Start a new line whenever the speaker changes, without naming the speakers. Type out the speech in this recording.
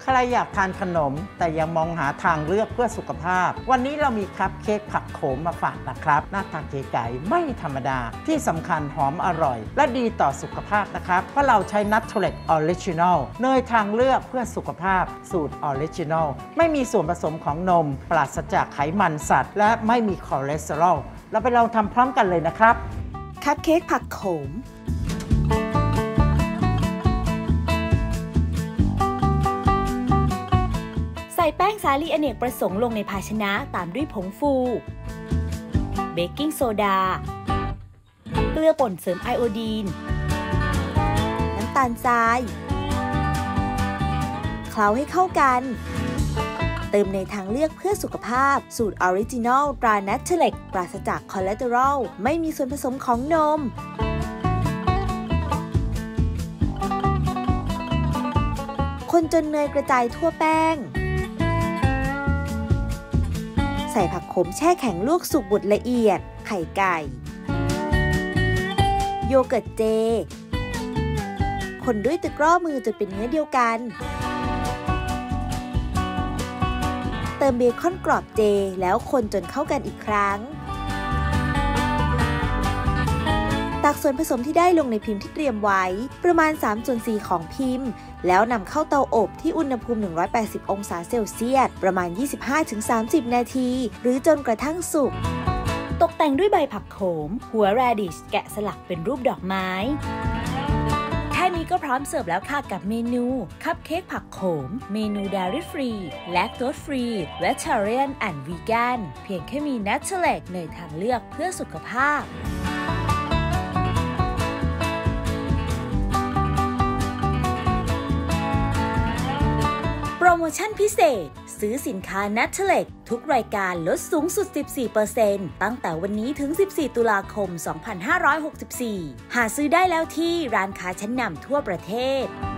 ใครอยากทานขนมแต่ยังมองหาทางเลือกเพื่อสุขภาพวันนี้เรามีคัพเค้กผักโขมมาฝากนะครับหน้าตาเก๋ๆไม่ธรรมดาที่สำคัญหอมอร่อยและดีต่อสุขภาพนะครับเพราะเราใช้นัทเทเลตออริจินอลเนยทางเลือกเพื่อสุขภาพสูตรออริจินอลไม่มีส่วนผสมของนมปราศจากไขมันสัตว์และไม่มีคอเลสเตอรอลเราไปลองทำพร้อมกันเลยนะครับ
คัพเค้กผักโขมใส่แป้งสาลีอเนกประสงค์ลงในภาชนะตามด้วยผงฟูเบกกิ้งโซดาเกลือป่นเสริมไอโอดีนน้ำตาลทรายเคล้าให้เข้ากันเติมในทางเลือกเพื่อสุขภาพสูตรออริจินอลตรานัทเทเล็กปราศจากคอเลสเตอรอลไม่มีส่วนผสมของนมคนจนเนยกระจายทั่วแป้งใส่ผักขมแช่แข็งลวกสุกบดละเอียดไข่ไก่โยเกิร์ตเจคนด้วยตะกร้อมือจนเป็นเนื้อเดียวกันเติมเบคอนกรอบเจแล้วคนจนเข้ากันอีกครั้งตักส่วนผสมที่ได้ลงในพิมพ์ที่เตรียมไว้ประมาณ3/4ของพิมพ์แล้วนำเข้าเตาอบที่อุณหภูมิ180องศาเซลเซียสประมาณ 25-30 นาทีหรือจนกระทั่งสุกตกแต่งด้วยใบผักโขมหัวแรดิชแกะสลักเป็นรูปดอกไม้แค่นี้ก็พร้อมเสิร์ฟแล้วค่ะกับเมนูคัพเค้กผักโขมเมนูเดรี่ฟรีแลคโตสฟรีเวจเทเรียนแอนด์วีแกนเพียงแค่มีนัทเทเลตเนยทางเลือกเพื่อสุขภาพโปรโมชั่นพิเศษซื้อสินค้า Nutrilett ทุกรายการลดสูงสุด 14% ตั้งแต่วันนี้ถึง 14 ตุลาคม 2564 หาซื้อได้แล้วที่ร้านค้าชั้นนำทั่วประเทศ